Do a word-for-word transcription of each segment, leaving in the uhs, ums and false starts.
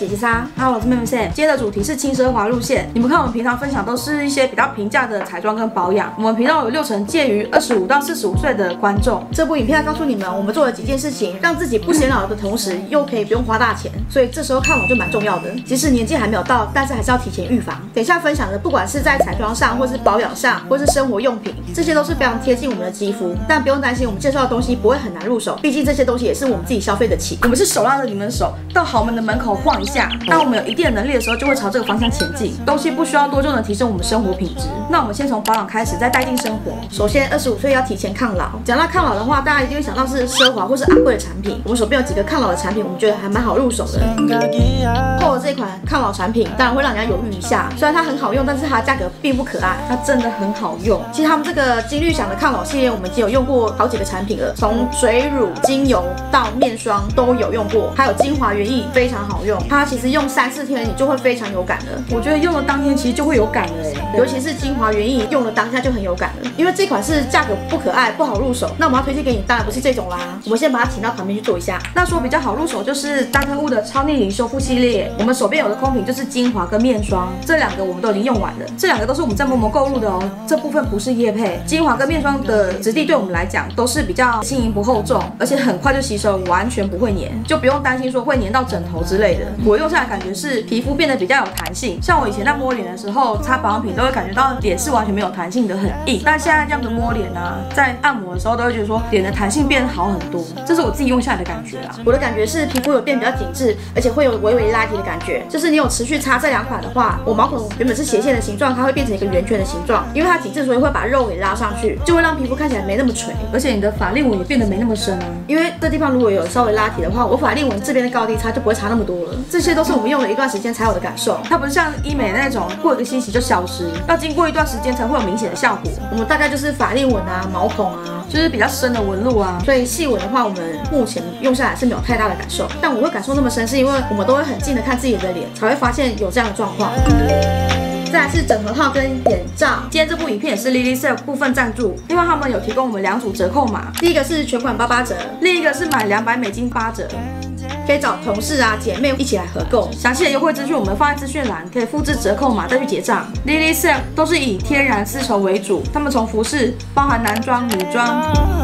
姐姐莎 ，Hello， 我是妹妹 Sam。今天的主题是轻奢华路线。你们看我们平常分享都是一些比较平价的彩妆跟保养。我们频道有六成介于二十五到四十五岁的观众。这部影片要告诉你们，我们做了几件事情，让自己不显老的同时，又可以不用花大钱。所以这时候看我就蛮重要的。即使年纪还没有到，但是还是要提前预防。等一下分享的，不管是在彩妆上，或是保养上，或是生活用品，这些都是非常贴近我们的肌肤。但不用担心，我们介绍的东西不会很难入手，毕竟这些东西也是我们自己消费得起。我们是手拉着你们的手到豪门的门口晃一下。当我们有一定的能力的时候，就会朝这个方向前进。东西不需要多就能提升我们生活品质。那我们先从保养开始，再带进生活。首先，二十五岁要提前抗老。讲到抗老的话，大家一定会想到是奢华或是昂贵的产品。我们手边有几个抗老的产品，我们觉得还蛮好入手的。后的这款抗老产品，当然会让人家犹豫一下。虽然它很好用，但是它的价格并不可爱。它真的很好用。其实他们这个金绿响的抗老系列，我们已经有用过好几个产品了，从水乳、精油到面霜都有用过，还有精华原液非常好用。它其实用三四天你就会非常有感了。我觉得用了当天其实就会有感了哎，尤其是精华原液用了当下就很有感了。因为这款是价格不可爱、不好入手，那我们要推荐给你当然不是这种啦。我们先把它请到旁边去做一下。那说比较好入手就是大特务的超逆龄修复系列，我们手边有的空瓶就是精华跟面霜，这两个我们都已经用完了。这两个都是我们在某某购入的哦，这部分不是业配。精华跟面霜的质地对我们来讲都是比较轻盈不厚重，而且很快就吸收，完全不会黏，就不用担心说会黏到枕头之类的。我用下来感觉是皮肤变得比较有弹性，像我以前在摸脸的时候擦保养品都会感觉到脸是完全没有弹性的，很硬。但现在这样子摸脸啊，在按摩的时候都会觉得说脸的弹性变好很多，这是我自己用下来的感觉啦。我的感觉是皮肤有变比较紧致，而且会有微微拉提的感觉。就是你有持续擦这两款的话，我毛孔原本是斜线的形状，它会变成一个圆圈的形状，因为它紧致，所以会把肉给拉上去，就会让皮肤看起来没那么垂，而且你的法令纹也变得没那么深啊。因为这地方如果有稍微拉提的话，我法令纹这边的高低差就不会差那么多了。这些都是我们用了一段时间才有的感受，它不是像医美那种过一个星期就消失，要经过一段时间才会有明显的效果。我们大概就是法令纹啊、毛孔啊，就是比较深的纹路啊，所以细纹的话，我们目前用下来是没有太大的感受。但我会感受那么深，是因为我们都会很近的看自己的脸，才会发现有这样的状况。再来是枕头套跟眼罩，今天这部影片也是 Lily Silk 部分赞助，另外他们有提供我们两组折扣码，第一个是全款八八折，另一个是买两百美金八折。可以找同事啊、姐妹一起来合购。详细的优惠资讯我们放在资讯栏，可以复制折扣码再去结账。Lily Silk 都是以天然丝绸为主，他们从服饰包含男装、女装、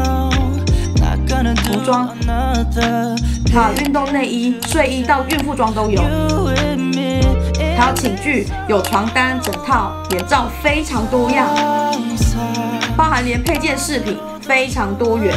童装，还有运动内衣、睡衣到孕妇装都有。还有寝具，有床单、枕套、眼罩，非常多样，包含连配件饰品，非常多元。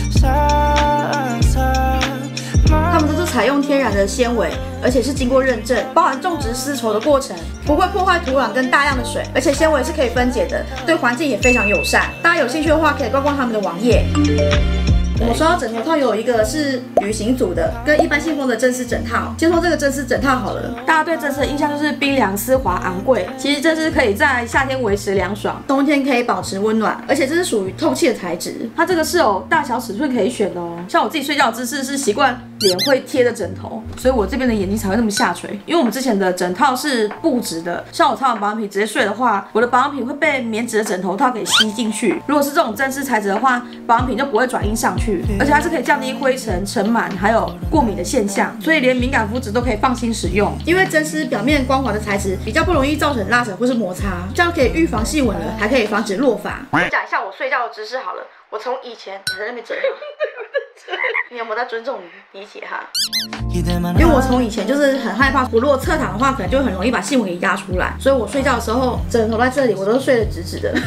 他们都是采用天然的纤维，而且是经过认证，包含种植丝绸的过程，不会破坏土壤跟大量的水，而且纤维是可以分解的，对环境也非常友善。大家有兴趣的话，可以逛逛他们的网页。我们说到枕头套，有一个是旅行组的，跟一般信封的真丝枕套。先说这个真丝枕套好了，大家对真丝的印象就是冰凉、丝滑、昂贵。其实真丝可以在夏天维持凉爽，冬天可以保持温暖，而且这是属于透气的材质。它这个是有大小尺寸可以选的哦。像我自己睡觉的姿势是习惯脸会贴着枕头，所以我这边的眼睛才会那么下垂。因为我们之前的枕套是布质的，像我擦完保养品直接睡的话，我的保养品会被棉质的枕头套给吸进去。如果是这种真丝材质的话，保养品就不会转阴上去。而且它是可以降低灰尘、尘螨还有过敏的现象，所以连敏感肤质都可以放心使用。因为真丝表面光滑的材质比较不容易造成拉扯或是摩擦，这样可以预防细纹了，还可以防止落发。我讲一下我睡觉的姿势好了，我从以前你在那边折，你有没有在尊重你理解哈？因为我从以前就是很害怕，我如果侧躺的话，可能就会很容易把细纹给压出来，所以我睡觉的时候枕头在这里，我都是睡得直直的。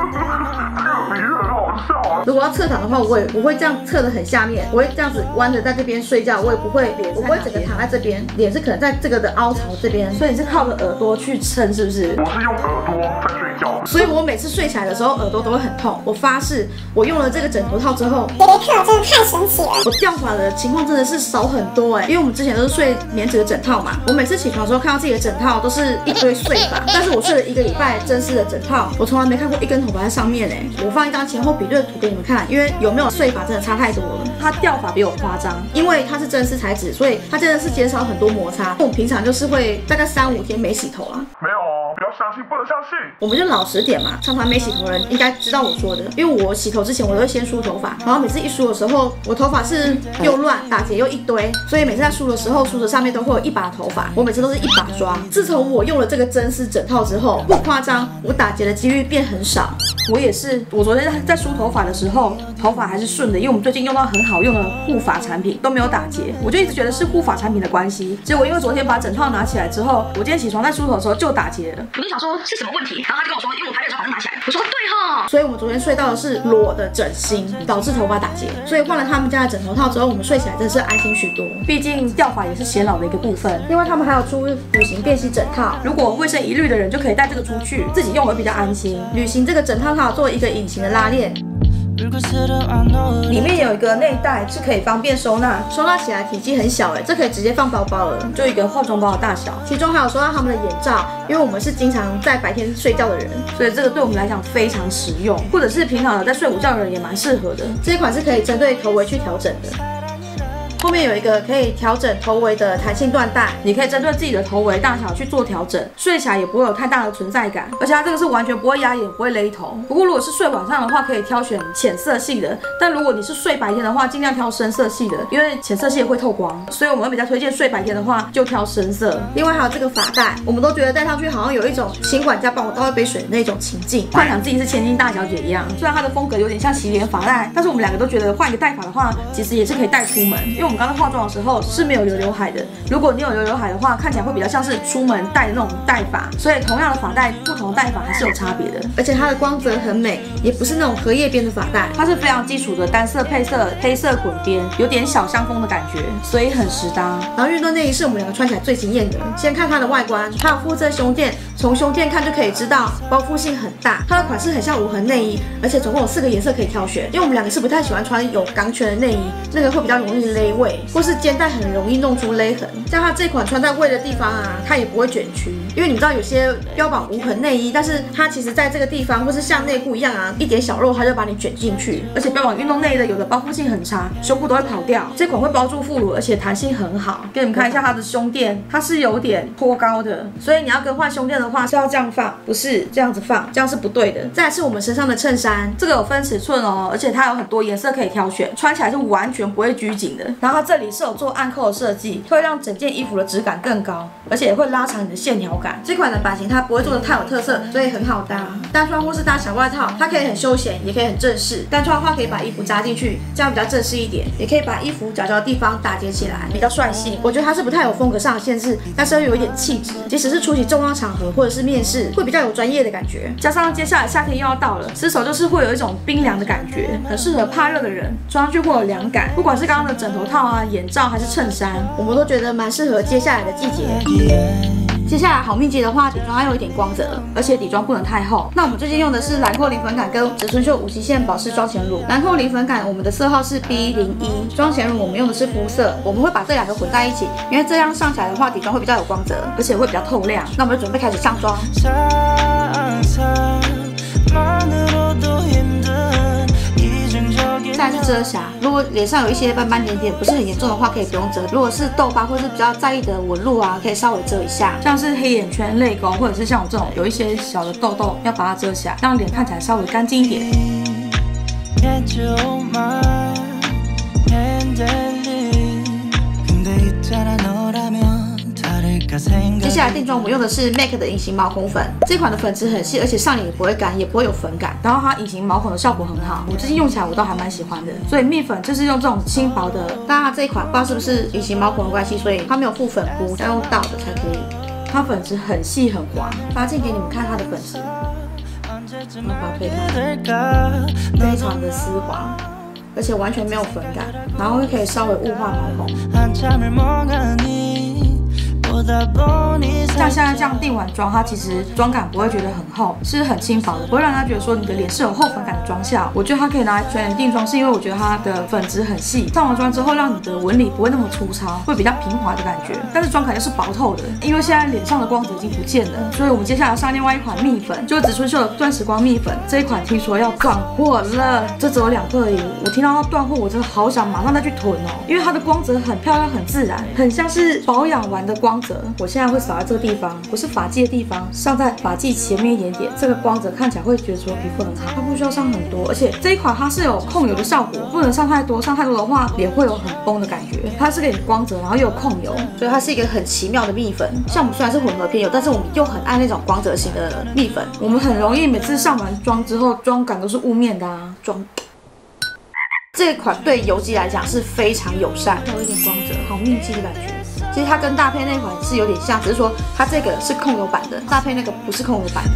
如果要侧躺的话，我也我会这样侧得很下面，我会这样子弯着在这边睡觉，我也不会我不会整个躺在这边，脸是可能在这个的凹槽这边，所以你是靠着耳朵去撑，是不是？ 我是用耳朵在睡觉， 所以我每次睡起来的时候耳朵都会很痛。我发誓，我用了这个枕头套之后， 这个套真的太神奇了， 我掉发的情况真的是少很多哎、欸，因为我们之前都是睡棉质的枕套嘛，我每次起床的时候看到自己的枕套都是一堆碎发，但是我睡了一个礼拜真丝的枕套，我从来没看过一根头发在上面哎、欸，我放一张前后比比对图给你们看，因为有没有碎法真的差太多了。它掉法比我夸张，因为它是真丝材质，所以它真的是减少很多摩擦。我们平常就是会大概三五天没洗头啊。 没有哦，不要相信，不能相信。 我们就老实点嘛，常常没洗头的人应该知道我说的，因为我洗头之前我都会先梳头发，然后每次一梳的时候，我头发是又乱，打结又一堆，所以每次在梳的时候，梳子上面都会有一把头发，我每次都是一把抓。自从我用了这个真丝整套之后，不夸张，我打结的几率变很少。我也是，我昨天在梳头发的时候，头发还是顺的，因为我们最近用到很好用的护发产品都没有打结，我就一直觉得是护发产品的关系。结果因为昨天把整套拿起来之后，我今天起床在梳头的时候就打结了，我就想说是什么问题，然后他就跟我说，因为我拍的时候把它拿起来，我说对哈，所以我们昨天睡到的是裸的枕芯，导致头发打结，所以换了他们家的枕头套之后，我们睡起来真的是安心许多。毕竟掉发也是显老的一个部分，另外他们还有出旅行便携枕套，如果卫生疑虑的人就可以带这个出去，自己用会比较安心。旅行这个枕套套做一个隐形的拉链。里面有一个内袋，是可以方便收纳，收纳起来体积很小哎，这可以直接放包包了，就一个化妆包的大小。其中还有收到他们的眼罩，因为我们是经常在白天睡觉的人，所以这个对我们来讲非常实用，或者是平常有在睡午觉的人也蛮适合的。这一款是可以针对头围去调整的。后面有一个可以调整头围的弹性缎带，你可以针对自己的头围大小去做调整，睡起来也不会有太大的存在感，而且它这个是完全不会压眼，不会勒头。不过如果是睡晚上的话，可以挑选浅色系的，但如果你是睡白天的话，尽量挑深色系的，因为浅色系会透光，所以我们会比较推荐睡白天的话就挑深色。另外还有这个发带，我们都觉得戴上去好像有一种请管家帮我倒一杯水的那种情境，幻想自己是千金大小姐一样。虽然它的风格有点像洗脸发带，但是我们两个都觉得换一个戴法的话，其实也是可以带出门，因为我们刚刚化妆的时候是没有留刘海的，如果你有留刘海的话，看起来会比较像是出门戴的那种戴法，所以同样的发带，不同的戴法还是有差别的。而且它的光泽很美，也不是那种荷叶边的发带，它是非常基础的单色配色，黑色滚边，有点小香风的感觉，所以很实搭。然后运动内衣是我们两个穿起来最惊艳的。先看它的外观，它有附赠胸垫，从胸垫看就可以知道包覆性很大。它的款式很像无痕内衣，而且总共有四个颜色可以挑选。因为我们两个是不太喜欢穿有钢圈的内衣，那个会比较容易勒胃，或是肩带很容易弄出勒痕。像它这款穿在胃的地方啊，它也不会卷曲。因为你知道有些标榜无痕内衣，但是它其实在这个地方，或是像内裤一样啊，一点小肉它就把你卷进去。而且标榜运动内衣的有的包覆性很差，胸部都会跑掉。这款会包住副乳，而且弹性很好。给你们看一下它的胸垫，它是有点托高的，所以你要更换胸垫的话是要这样放，不是这样子放，这样是不对的。再来是我们身上的衬衫，这个有分尺寸哦，而且它有很多颜色可以挑选，穿起来是完全不会拘谨的。然后它这里是有做暗扣的设计，会让整件衣服的质感更高，而且也会拉长你的线条感。这款的版型它不会做的太有特色，所以很好搭。单穿或是搭小外套，它可以很休闲，也可以很正式。单穿的话可以把衣服扎进去，这样比较正式一点，也可以把衣服角角的地方打结起来，比较帅气。我觉得它是不太有风格上的限制，但是又有一点气质，即使是出席重要场合或者是面试，会比较有专业的感觉。加上接下来夏天又要到了，失手就是会有一种冰凉的感觉，很适合怕热的人穿上去会有凉感。不管是刚刚的枕头套啊、眼罩还是衬衫，我们都觉得蛮适合接下来的季节。接下来好命节的话，底妆要有一点光泽，而且底妆不能太厚。那我们最近用的是兰蔻零粉感跟植村秀无极限保湿妆前乳。兰蔻零粉感我们的色号是 B 零一，妆前乳我们用的是肤色，我们会把这两个混在一起，因为这样上起来的话，底妆会比较有光泽，而且会比较透亮。那我们就准备开始上妆。再来是遮瑕，如果脸上有一些斑斑点点不是很严重的话，可以不用遮。如果是痘疤或是比较在意的纹路啊，可以稍微遮一下，像是黑眼圈、泪沟，或者是像我这种有一些小的痘痘，要把它遮起来，让脸看起来稍微干净一点。接下来定妆我用的是 M A C 的隐形毛孔粉，这款的粉质很细，而且上脸也不会干，也不会有粉感，然后它隐形毛孔的效果很好，我最近用起来我都还蛮喜欢的。所以蜜粉就是用这种轻薄的，但它这一款不知道是不是隐形毛孔的关系，所以它没有附粉扑，要用倒的才可以。它粉质很细很滑，发镜给你们看它的粉质，我把它推开，非常的丝滑，而且完全没有粉感，然后可以稍微雾化毛孔。 像现在这样定完妆，它其实妆感不会觉得很厚，是很轻薄的，不会让它觉得说你的脸是有厚粉感的妆效。我觉得它可以拿来全脸定妆，是因为我觉得它的粉质很细，上完妆之后让你的纹理不会那么粗糙，会比较平滑的感觉。但是妆感又是薄透的，因为现在脸上的光泽已经不见了，所以我们接下来要上另外一款蜜粉，就是植村秀的钻石光蜜粉。这一款听说要断货了，这只有两个而已。我听到它断货，我真的好想马上再去囤哦，因为它的光泽很漂亮，很自然，很像是保养完的光泽。我现在会扫在这个地方，不是发际的地方，上在发际前面一点点，这个光泽看起来会觉得说皮肤很好。它不需要上很多，而且这一款它是有控油的效果，不能上太多，上太多的话脸会有很崩的感觉。它是给你光泽，然后又有控油，所以它是一个很奇妙的蜜粉。像我们虽然是混合偏油，但是我们又很爱那种光泽型的蜜粉。我们很容易每次上完妆之后，妆感都是雾面的啊，妆。这款对油肌来讲是非常友善，有一点光泽，好密集的感觉。其实它跟大配那款是有点像，只是说它这个是控油版的，大配那个不是控油版。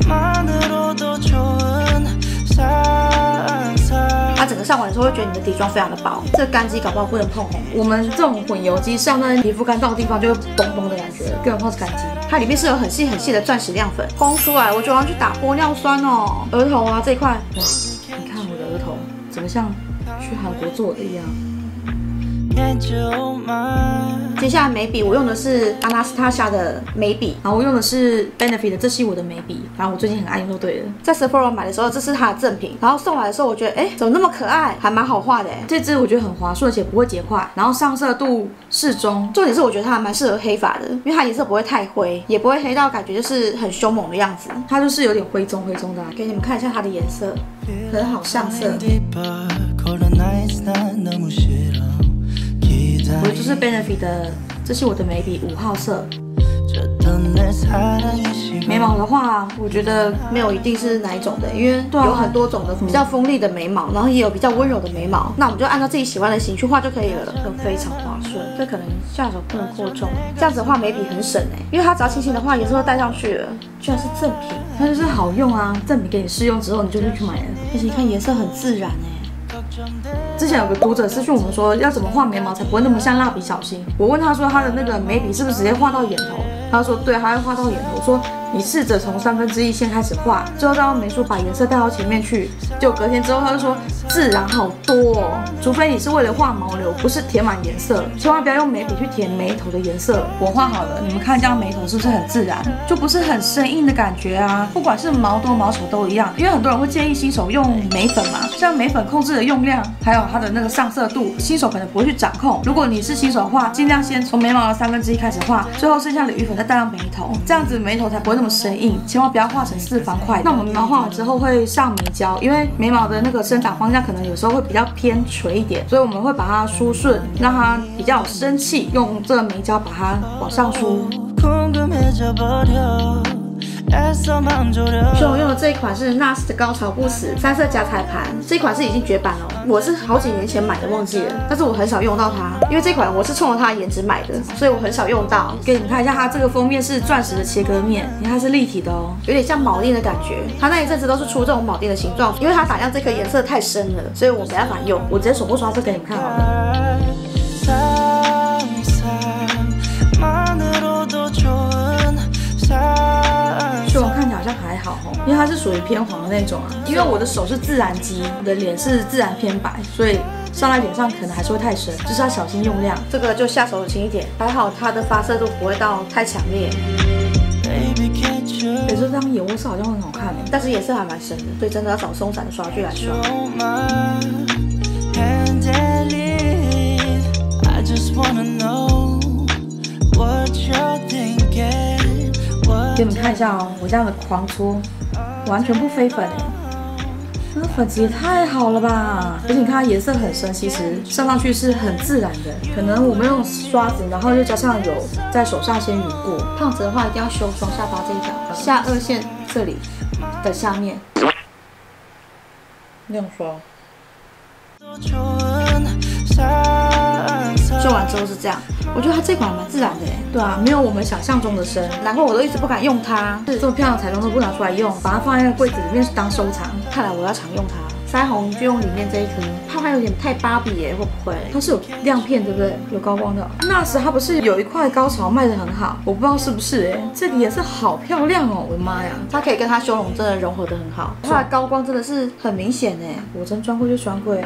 它整个上完的时候会觉得你的底妆非常的薄，这个干肌搞不好不能碰红。我们这种混油肌上在皮肤干燥的地方就会崩崩的感觉，更何况是干肌。它里面是有很细很细的钻石亮粉，烘出来我就要去打玻尿酸哦。额头啊这一块，哇，你看我的额头怎么像去韩国做的一样。接下来眉笔我用的是 Anastasia 的眉笔，然后我用的是 Benefit 的这是我的眉笔，反正我最近很爱用就对了。在 Sephora 买的时候，这是它的赠品，然后送来的时候我觉得，哎，怎么那么可爱，还蛮好画的哎。这支我觉得很滑顺，而且不会结块，然后上色度适中。重点是我觉得它还蛮适合黑发的，因为它颜色不会太灰，也不会黑到感觉就是很凶猛的样子，它就是有点灰棕灰棕的、啊。给你们看一下它的颜色，很好上色。我就是 Benefit 的，这是我的眉笔五号色。眉毛的话，我觉得没有一定是哪一种的，因为有很多种的比较锋利的眉毛，然后也有比较温柔的眉毛。那我们就按照自己喜欢的型去画就可以了，就非常滑顺。这可能下手不能过重，这样子的话眉笔很省哎，因为它只要轻轻的画，颜色都带上去了。居然是赠品，它就是好用啊！赠品给你试用之后，你就去买了，而且你看颜色很自然哎。之前有个读者私讯我们说要怎么画眉毛才不会那么像蜡笔小新，我问他说他的那个眉笔是不是直接画到眼头，他说对，他会画到眼头。我说你试着从三分之一线开始画，最后再用眉梳把颜色带到前面去。就隔天之后他就说自然好多哦，除非你是为了画毛流，不是填满颜色，千万不要用眉笔去填眉头的颜色。我画好了，你们看这样眉头是不是很自然，就不是很生硬的感觉啊？不管是毛多毛丑都一样，因为很多人会建议新手用眉粉嘛，像眉粉控制的用量，还有它的那个上色度，新手可能不会去掌控。如果你是新手的话，尽量先从眉毛的三分之一开始画，最后剩下的余粉再带到眉头，这样子眉头才不会那么生硬，千万不要画成四方块。那我们眉毛画完之后会上眉胶，因为眉毛的那个生长方向可能有时候会比较偏垂一点，所以我们会把它梳顺，让它比较有生气，用这个眉胶把它往上梳。所以我用的这一款是 N A R S 的高潮不死三色夹彩盘，这一款是已经绝版了，我是好几年前买的忘记了，但是我很少用到它，因为这款我是冲着它的颜值买的，所以我很少用到。给你们看一下，它这个封面是钻石的切割面，你看它是立体的哦，有点像铆钉的感觉。它那一阵子都是出这种铆钉的形状，因为它打亮这颗颜色太深了，所以我没办法用，我直接手部刷色给你们看好了。所以我看起来好像还好哦，因为它是属于偏黄的那种啊。因为我的手是自然肌，我的脸是自然偏白，所以上在脸上可能还是会太深，就是要小心用量。这个就下手轻一点，还好它的发色度不会到太强烈。可是这张眼窝色好像很好看哎，但是颜色还蛮深的，所以真的要找松散的刷具来刷。给你们看一下哦，我这样的狂搓，完全不飞粉哎，这个粉质也太好了吧！而且你看它颜色很深，其实上上去是很自然的。可能我们用刷子，然后又加上有在手上先匀过。胖子的话一定要修双下巴这一条，下颚线这里的下面，那样刷。做完之后是这样，我觉得它这款还蛮自然的哎。对啊，没有我们想象中的深，难怪我都一直不敢用它。这么漂亮的彩妆都不拿出来用，把它放在那个柜子里面当收藏。看来我要常用它。 腮红就用里面这一颗，它还有点太芭比耶，会不会？它是有亮片对不对？有高光的。那时它不是有一块高潮卖得很好，我不知道是不是哎，这个颜色好漂亮哦，我的妈呀！它可以跟它修容真的融合得很好，它的高光真的是很明显哎，我真专柜就专柜。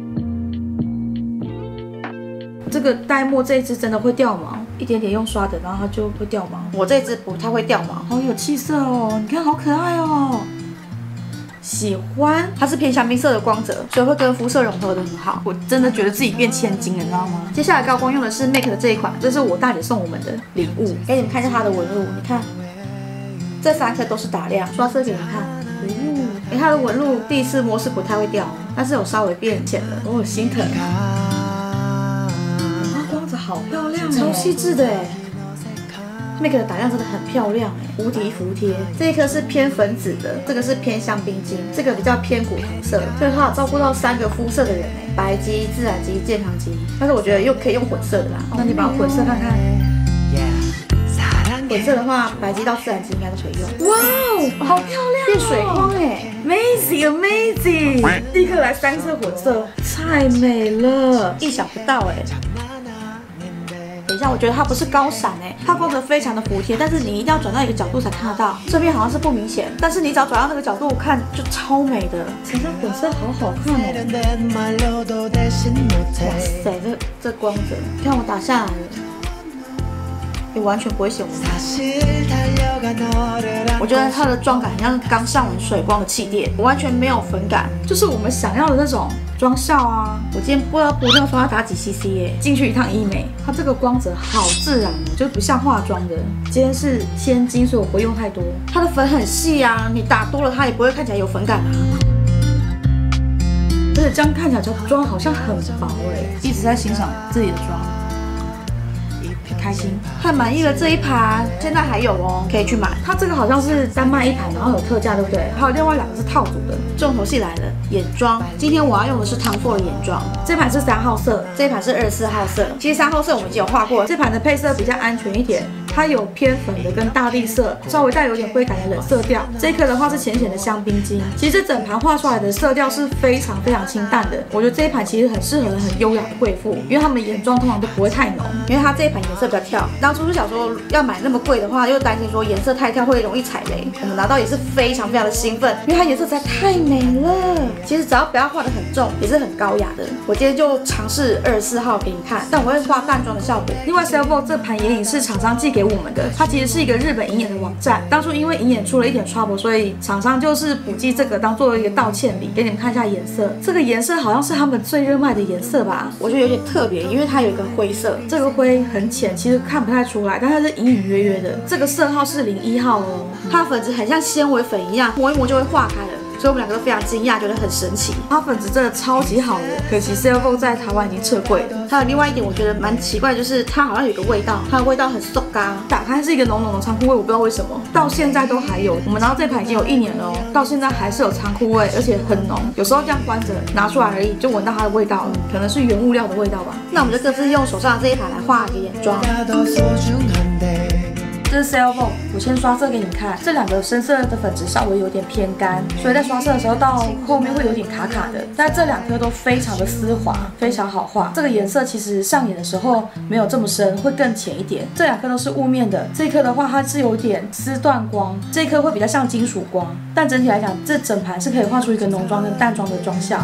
这个黛墨这一支真的会掉毛，一点点用刷的，然后它就会掉毛。我这一支不太会掉毛，好有气色哦，你看好可爱哦。喜欢，它是偏香槟色的光泽，所以会跟肤色融合的很好。我真的觉得自己变千金了，你知道吗？接下来高光用的是 M A C 的这一款，这是我大姐送我们的礼物，给你们看一下它的纹路。你看，这三颗都是打亮，刷色给你们看。哦，哎，它的纹路第一次摸是不太会掉，但是有稍微变浅了，我有心疼。它光泽好漂亮，超细致的哎。M A C 的打亮真的很漂亮哎，无敌服帖。这一颗是偏粉紫的，这个是偏香槟金，这个比较偏古铜色，所以它有照顾到三个肤色的人哎，白肌、自然肌、健康肌。但是我觉得又可以用混色的啦，那你把它混色看看。混色的话，白肌到自然肌应该都可以用。哇哦，好漂亮，变水光哎 ，amazing amazing！立刻来三色混色，太美了，意想不到哎。等一下，我觉得它不是高闪哎，它光泽非常的服帖，但是你一定要转到一个角度才看得到。这边好像是不明显，但是你只要转到那个角度看，就超美的。橙色混色好好看哦！哇塞，这这光泽，你看我打下来了。也完全不会显纹。我觉得它的妆感很像刚上完水光的气垫，完全没有粉感，就是我们想要的那种妆效啊。我今天不知道不知道说要打几 C C 耶，进去一趟医美，它这个光泽好自然哦，就不像化妆的。今天是千金，所以我不会用太多。它的粉很细啊，你打多了它也不会看起来有粉感啊。而且这样看起来妆好像很薄哎，一直在欣赏自己的妆。开心，太满意了这一盘，现在还有哦，可以去买。它这个好像是单卖一盘，然后有特价，对不对？还有另外两个是套组的。重头戏来了，眼妆。今天我要用的是 Tom Ford 的眼妆，这盘是三号色，这一盘是二十四号色。其实三号色我们已经有画过了，这盘的配色比较安全一点。它有偏粉的跟大地色，稍微带有点灰感的冷色调。这一颗的话是浅浅的香槟金。其实这整盘画出来的色调是非常非常清淡的。我觉得这一盘其实很适合很优雅的贵妇，因为他们眼妆通常都不会太浓，因为它这一盘颜色比较跳。当初是想说要买那么贵的话，又担心说颜色太跳会容易踩雷。我们拿到也是非常非常的兴奋，因为它颜色实在太美了。其实只要不要画得很重，也是很高雅的。我今天就尝试二十四号给你看，但我会画淡妆的效果。另外 Selvo 这盘眼影是厂商寄给我们的，它其实是一个日本银眼的网站。当初因为银眼出了一点 trouble， 所以厂商就是补寄这个当做一个道歉礼，给你们看一下颜色。这个颜色好像是他们最热卖的颜色吧？我觉得有点特别，因为它有一个灰色，这个灰很浅，其实看不太出来，但它是隐隐约约的。这个色号是零一号哦，它的粉质很像纤维粉一样，磨一磨就会化开了。所以我们两个都非常惊讶，觉得很神奇。它粉质真的超级好的，可惜 Selvo 在台湾已经撤柜了。还有另外一点我觉得蛮奇怪，就是它好像有一个味道，它的味道很馊嘎，打开是一个浓浓的仓库味，我不知道为什么，到现在都还有。我们拿到这盘已经有一年了哦，到现在还是有仓库味，而且很浓。有时候这样关着拿出来而已，就闻到它的味道了，可能是原物料的味道吧。那我们就各自用手上的这一盘来画一个眼妆。这是 Selvo， 我先刷色给你们看，这两个深色的粉质稍微有点偏干，所以在刷色的时候到后面会有点卡卡的。但这两颗都非常的丝滑，非常好画。这个颜色其实上眼的时候没有这么深，会更浅一点。这两颗都是雾面的，这一颗的话它是有点丝缎光，这一颗会比较像金属光。但整体来讲，这整盘是可以画出一个浓妆跟淡妆的妆效。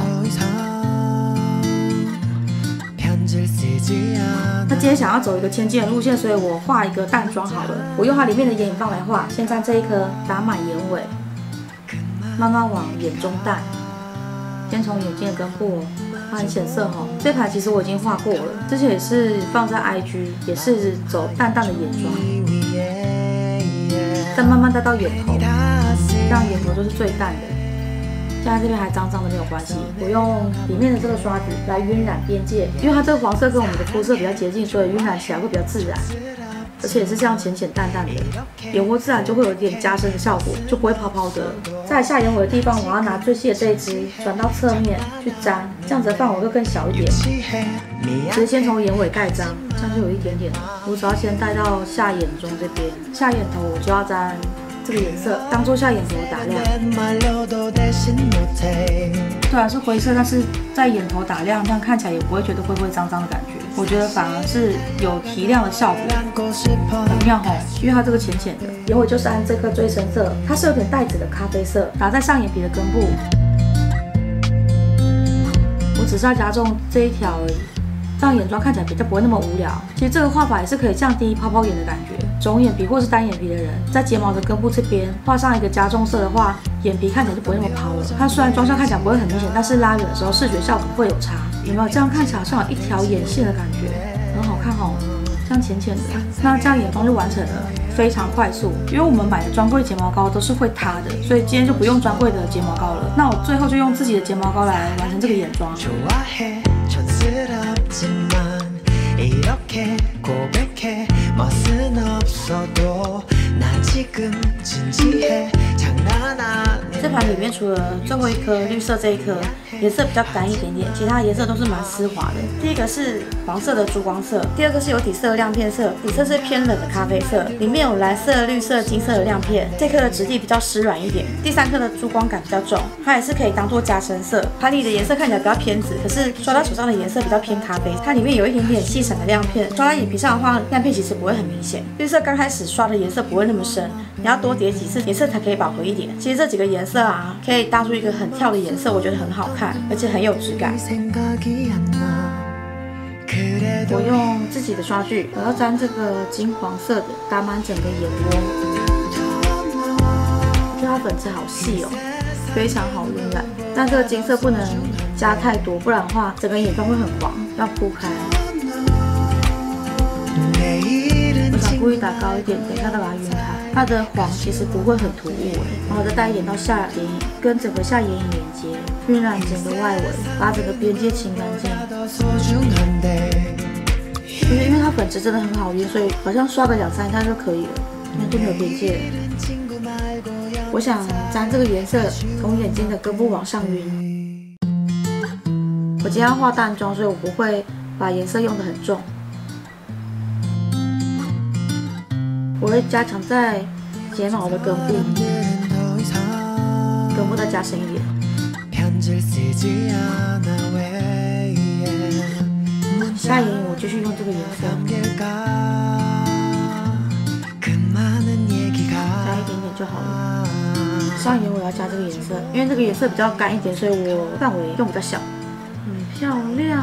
那今天想要走一个千金的路线，所以我画一个淡妆好了。我用它里面的眼影棒来画，先沾这一颗打满眼尾，慢慢往眼中淡，先从眼睛的根部哦，它很显色哦。这盘其实我已经画过了，之前也是放在 I G， 也是走淡淡的眼妆，再慢慢带到眼头，让眼头就是最淡的。现在这边还脏脏的没有关系，我用里面的这个刷子来晕染边界，因为它这个黄色跟我们的肤色比较接近，所以晕染起来会比较自然，而且也是这样浅浅淡淡的，眼窝自然就会有一点加深的效果，就不会泡泡的。在下眼尾的地方，我要拿最细的这一支转到侧面去沾，这样子的范围会更小一点。其实先从眼尾盖章，这样就有一点点了。我只要先带到下眼中这边，下眼头我就要沾这个颜色当做下眼头的打亮。虽然是灰色，但是在眼头打亮，这样看起来也不会觉得灰灰脏脏的感觉。我觉得反而是有提亮的效果，很妙吼。因为它这个浅浅的，眼尾就是按这颗最深色，它是有点带紫的咖啡色，打在上眼皮的根部。我只是要加重这一条而已。让眼妆看起来比较不会那么无聊。其实这个画法也是可以降低泡泡眼的感觉。肿眼皮或是单眼皮的人，在睫毛的根部这边画上一个加重色的话，眼皮看起来就不会那么抛了。它虽然妆效看起来不会很明显，但是拉远的时候视觉效果会有差。有没有这样看起来好像有一条眼线的感觉，很好看哦。这样浅浅的，那这样眼妆就完成了，非常快速。因为我们买的专柜睫毛膏都是会塌的，所以今天就不用专柜的睫毛膏了。那我最后就用自己的睫毛膏来完成这个眼妆。 이렇게 고백해 멋은 없어도 나 지금 진지해 장난 아니야 这盘里面除了最后一颗绿色这一颗颜色比较干一点点，其他颜色都是蛮丝滑的。第一个是黄色的珠光色，第二个是有底色的亮片色，底色是偏冷的咖啡色，里面有蓝色、绿色、金色的亮片。这颗的质地比较湿软一点，第三颗的珠光感比较重，它也是可以当做加深色。盘里的颜色看起来比较偏紫，可是刷到手上的颜色比较偏咖啡，它里面有一点点细闪的亮片，刷在眼皮上的话，亮片其实不会很明显。绿色刚开始刷的颜色不会那么深，你要多叠几次颜色才可以饱和一点。其实这几个颜色啊，可以搭出一个很跳的颜色，我觉得很好看，而且很有质感。我用自己的刷具，我要沾这个金黄色的，打满整个眼窝。我觉得它粉质好细哦，非常好晕染。但这个金色不能加太多，不然的话整个眼妆会很黄，要铺开。我想故意打高一点，等一下再把它晕开。它的黄其实不会很突兀哎，然后再带一点到下眼影，跟整个下眼影连接，晕染整个外围，把整个边界清干净。因为因为它粉质真的很好晕，所以好像刷个两三下就可以了，那就没有边界了。我想沾这个颜色，从眼睛的根部往上晕。我今天要画淡妆，所以我不会把颜色用得很重。 我会加强在睫毛的根部，根部再加深一点。下眼影我继续用这个颜色，加一点点就好了。上眼我要加这个颜色，因为这个颜色比较干一点，所以我范围用比较小。很漂亮，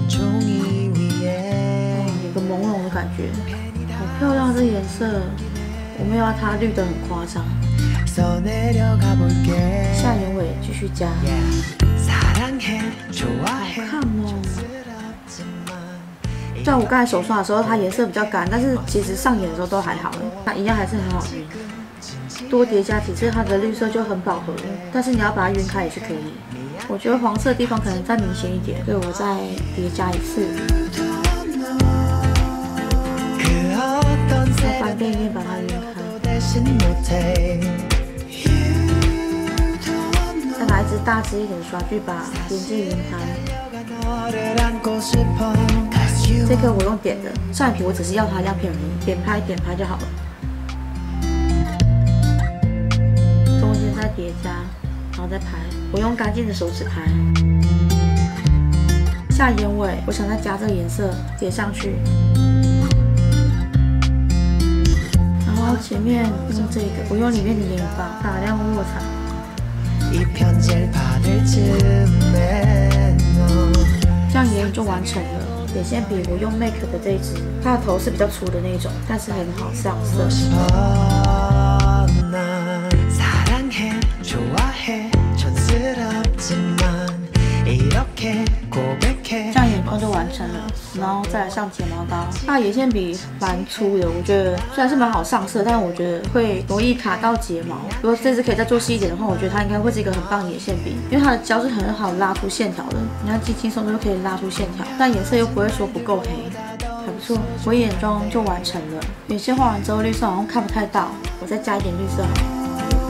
哦，有个朦胧的感觉。 好漂亮这颜色，我没有要它绿的很夸张。下眼尾继续加，好看哦。虽然我刚才手刷的时候它颜色比较干，但是其实上眼的时候都还好，它一样还是很好晕。多叠加几次，它的绿色就很饱和了。但是你要把它晕开也是可以。我觉得黄色的地方可能再明显一点，所以我再叠加一次。 再翻背面把它晕开，再拿一支大支一点的刷具把边界晕开。这颗我用点的，上眼皮我只是要它亮片而已，点拍点拍就好了。中间再叠加，然后再拍。我用干净的手指拍。下眼尾，我想再加这个颜色叠上去。 然后前面用这个，我用里面的眼影棒打亮卧蚕，这样眼影就完成了。眼线笔我用 Make 的这一支，它的头是比较粗的那一种，但是很好上色。这样眼妆就完成了，然后再来上睫毛膏。它的眼线笔蛮粗的，我觉得虽然是蛮好上色，但我觉得会容易卡到睫毛。如果这支可以再做细一点的话，我觉得它应该会是一个很棒的眼线笔，因为它的胶是很好拉出线条的，你看轻轻松松就可以拉出线条，但颜色又不会说不够黑，还不错。我眼妆就完成了，眼线画完之后绿色好像看不太到，我再加一点绿色好了。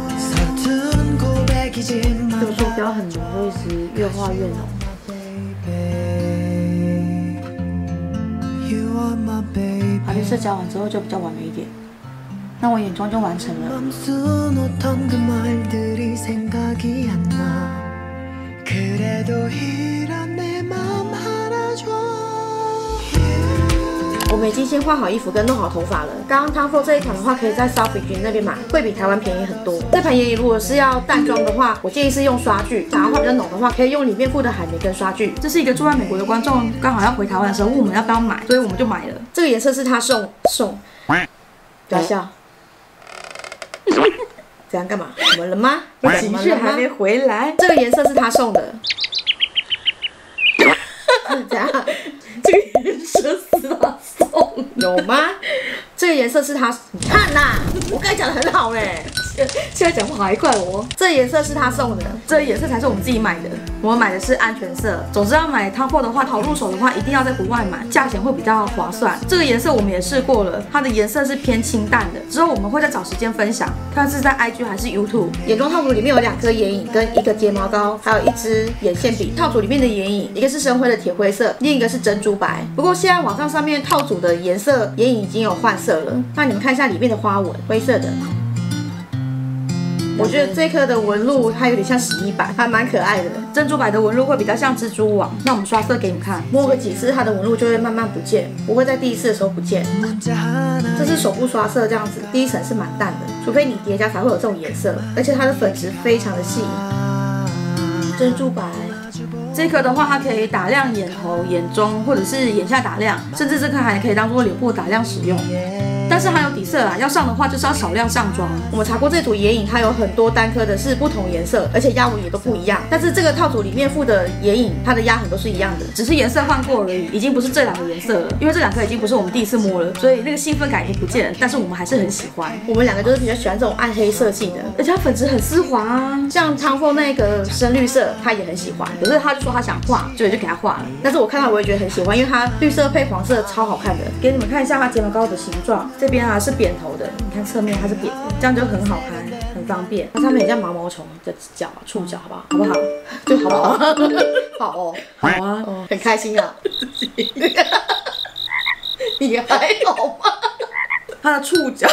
这个坐标很浓，所以是越画越浓。把绿色加完之后就比较完美一点。 那我眼妆就完成了。我们已经先换好衣服跟弄好头发了。刚刚 Tom Ford 这一款的话，可以在 Southbridge 那边买，会比台湾便宜很多。这盘眼影如果是要淡妆的话，我建议是用刷具；想要画比较浓的话，可以用里面附的海绵跟刷具。这是一个住在美国的观众刚好要回台湾的时候问我们要不要买，所以我们就买了。这个颜色是他送送，不要笑。这样干嘛？怎么了吗？我情绪还没回来。这个颜色是他送的。这样，这个颜色是他送，有吗？这个颜色是他，你看呐，我刚才讲的很好嘞，现在讲话还怪我。这个颜色是他送的，这个颜色才是我们自己买的。我们买的是安全色。总之要买 Tom Ford 的话，好入手的话，一定要在国外买，价钱会比较划算。这个颜色我们也试过了，它的颜色是偏清淡的。之后我们会再找时间分享，看是在 I G 还是 YouTube。眼妆套组里面有两颗眼影跟一个睫毛膏，还有一支眼线笔。套组里面的眼影，一个是深灰的铁灰色，另一个是珍珠白。不过现在网站上面套组的颜色眼影已经有换色了，那你们看一下里面的花纹，灰色的。我觉得这颗的纹路它有点像洗衣板，还蛮可爱的。珍珠白的纹路会比较像蜘蛛网。那我们刷色给你们看，摸个几次它的纹路就会慢慢不见，不会在第一次的时候不见。这是手部刷色这样子，第一层是蛮淡的，除非你叠加才会有这种颜色，而且它的粉质非常的细。珍珠白。这颗的话，它可以打亮眼头、眼中或者是眼下打亮，甚至这颗还可以当做脸部打亮使用。但是它有底色啊，要上的话就是要少量上妆。我们查过这组眼影，它有很多单颗的是不同颜色，而且压纹也都不一样。但是这个套组里面附的眼影，它的压痕都是一样的，只是颜色换过而已，已经不是这两个颜色了。因为这两颗已经不是我们第一次摸了，所以那个兴奋感已经不见了。但是我们还是很喜欢。我们两个就是比较喜欢这种暗黑色系的，而且它粉质很丝滑啊。像 Tom Ford 那个深绿色，他也很喜欢，可是他就说他想画，所以就给他画了。但是我看到我也觉得很喜欢，因为它绿色配黄色超好看的。给你们看一下它睫毛膏的形状。这边啊是扁头的，你看侧面它是扁的，这样就很好看，很方便。它上面很像毛毛虫的脚、触角，好不好？好不好？就好不好？好哦，好啊，哦、很开心啊。你还好吗？它的触角。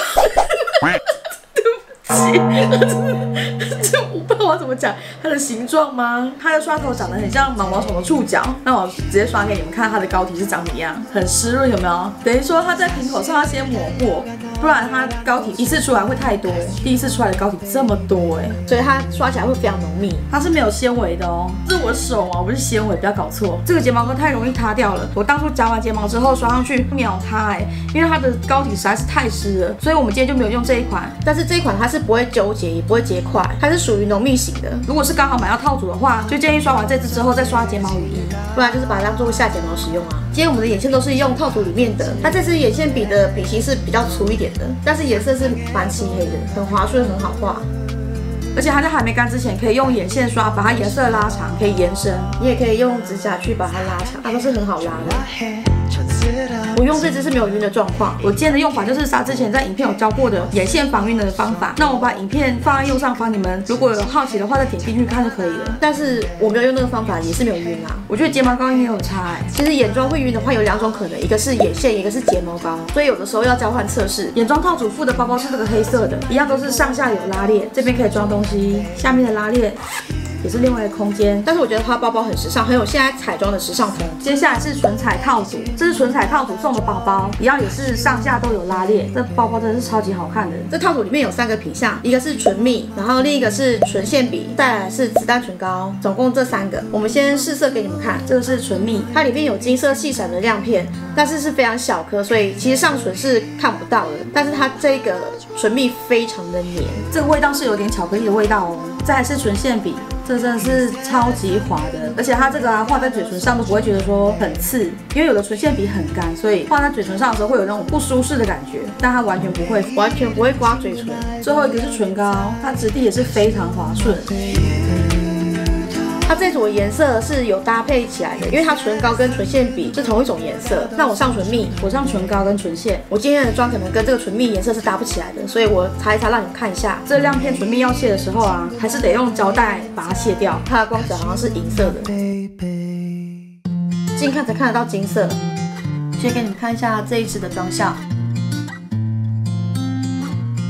这我不知道我要怎么讲它的形状吗？它的刷头长得很像毛毛虫的触角。那我直接刷给你们看它的膏体是长怎么样，很湿润，有没有？等于说它在瓶口上要先抹过，不然它膏体一次出来会太多。第一次出来的膏体这么多哎、欸，所以它刷起来会非常浓密。它是没有纤维的哦，这是我的手啊，不是纤维，不要搞错。这个睫毛膏太容易塌掉了，我当初夹完睫毛之后刷上去秒塌哎，因为它的膏体实在是太湿了，所以我们今天就没有用这一款。但是这一款它是不会纠结，也不会结块，它是属于浓密型的。如果是刚好买到套组的话，就建议刷完这支之后再刷睫毛雨衣，不然就是把它当做下睫毛使用啊。今天我们的眼线都是用套组里面的，它这支眼线笔的笔型是比较粗一点的，但是颜色是蛮漆黑的，很滑顺，很好画。而且它在还没干之前，可以用眼线刷把它颜色拉长，可以延伸。你也可以用指甲去把它拉长，它都是很好拉的。我用这支是没有晕的状况。我今天的用法就是杀之前在影片有教过的眼线防晕的方法。那我把影片放在右上方，你们如果有好奇的话，再点进去看就可以了。但是我没有用那个方法，也是没有晕啊。我觉得睫毛膏应该有差哎、欸。其实眼妆会晕的话有两种可能，一个是眼线，一个是睫毛膏，所以有的时候要交换测试。眼妆套组附的包包是这个黑色的，一样都是上下有拉链，这边可以装东西，下面的拉链也是另外一个空间，但是我觉得它包包很时尚，很有现在彩妆的时尚风。接下来是唇彩套组，这是唇彩套组送的包包，一样也是上下都有拉链，这包包真的是超级好看的。这套组里面有三个品项，一个是唇蜜，然后另一个是唇线笔，再来是子弹唇膏，总共这三个。我们先试色给你们看，这个是唇蜜，它里面有金色细闪的亮片，但是是非常小颗，所以其实上唇是看不到的。但是它这个唇蜜非常的黏，这个味道是有点巧克力的味道哦。再来是唇线笔。这真的是超级滑的，而且它这个啊画在嘴唇上都不会觉得说很刺，因为有的唇线笔很干，所以画在嘴唇上的时候会有那种不舒适的感觉，但它完全不会，完全不会刮嘴唇。最后一个是唇膏，它质地也是非常滑顺。它这组颜色是有搭配起来的，因为它唇膏跟唇线笔是同一种颜色。那我上唇蜜，我上唇膏跟唇线，我今天的妆可能跟这个唇蜜颜色是搭不起来的，所以我擦一擦让你们看一下。这亮片唇蜜要卸的时候啊，还是得用胶带把它卸掉，它的光泽好像是银色的，近看才看得到金色。先给你们看一下这一支的妆效。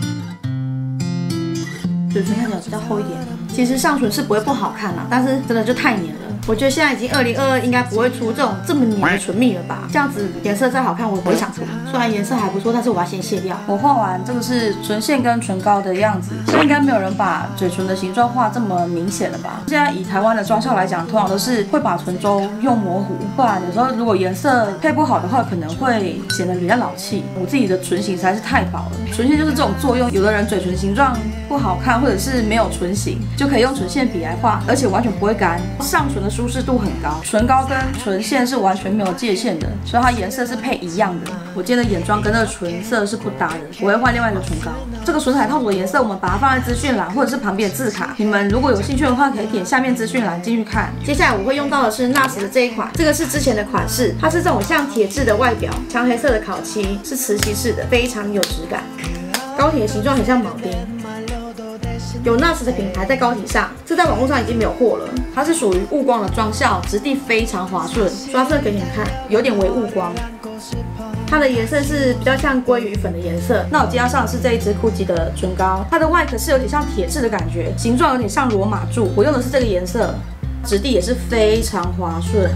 嘴唇看起来比较厚一点。其实上唇是不会不好看啦，但是真的就太黏了。我觉得现在已经二零二二，应该不会出这种这么黏的唇蜜了吧？这样子颜色再好看，我也不会想涂。虽然颜色还不错，但是我要先卸掉。我画完这个是唇线跟唇膏的样子，所以应该没有人把嘴唇的形状画这么明显了吧？现在以台湾的妆效来讲，通常都是会把唇周用模糊，不然有时候如果颜色配不好的话，可能会显得比较老气。我自己的唇形实在是太薄了，唇线就是这种作用。有的人嘴唇形状不好看，或者是没有唇形，就可以用唇线笔来画，而且完全不会干，上唇的舒适度很高。唇膏跟唇线是完全没有界限的，所以它颜色是配一样的。我今天的眼妆跟这个唇色是不搭的，我会换另外一个唇膏。这个唇彩套组的颜色，我们把它放在资讯栏或者是旁边的字卡，你们如果有兴趣的话，可以点下面资讯栏进去看。接下来我会用到的是 N A R S 的这一款，这个是之前的款式，它是这种像铁质的外表，强黑色的烤漆，是磁吸式的，非常有质感。膏体的形状很像铆钉。有 N A R S 的品牌在膏体上，这在网络上已经没有货了。它是属于雾光的妆效，质地非常滑顺。刷色给你们看，有点微雾光。它的颜色是比较像鲑鱼粉的颜色。那我今天要上的是这一支 Gucci 的唇膏，它的外壳是有点像铁质的感觉，形状有点像罗马柱。我用的是这个颜色，质地也是非常滑顺。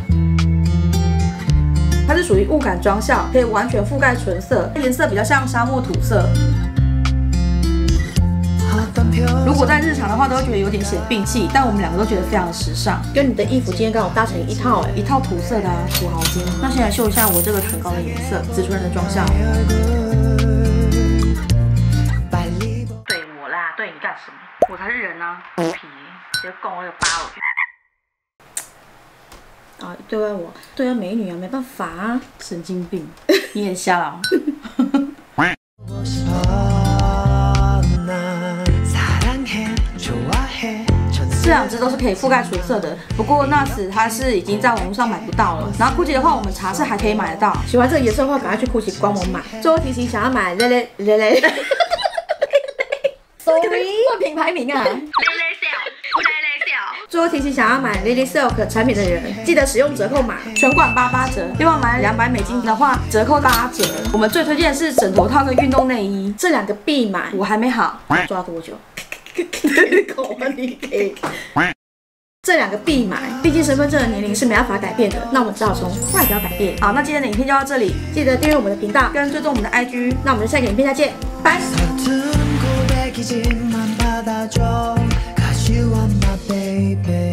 它是属于雾感妆效，可以完全覆盖唇色，颜色比较像沙漠土色。如果在日常的话，都会觉得有点显病气，但我们两个都觉得非常的时尚，跟你的衣服今天刚好搭成一套哎，一套土色的啊，土豪金。那先来秀一下我这个唇膏的颜色，紫唇人的妆效。对我啦，对你干什么？我才是人啊，皮，直接拱我有疤了。啊，对外我，对啊，美女啊，没办法啊，神经病，你也瞎了、哦。这两支都是可以覆盖唇色的，不过 N A R S 它是已经在网络上买不到了。然后 Gucci 的话，我们查是还可以买得到。喜欢这个颜色的话，赶快去 Gucci 官网买。最后提醒，想要买 Lele Lele Sorry， 换品牌名啊 ，Lele Silk，Lele Silk。最后提醒，想要买 Lele Silk 产品的人，记得使用折扣码，全馆八八折。另外买两百美金的话，折扣八折。我们最推荐的是枕头套跟运动内衣，这两个必买。我还没好，抓多久？口你给。这两个必买，毕竟身份证的年龄是没办法改变的。那我们只好从外表改变。好，那今天的影片就到这里，记得订阅我们的频道跟追踪我们的 I G。那我们就下个影片再见，拜。서툰 고백이지만 받아줘 'Cause you are my baby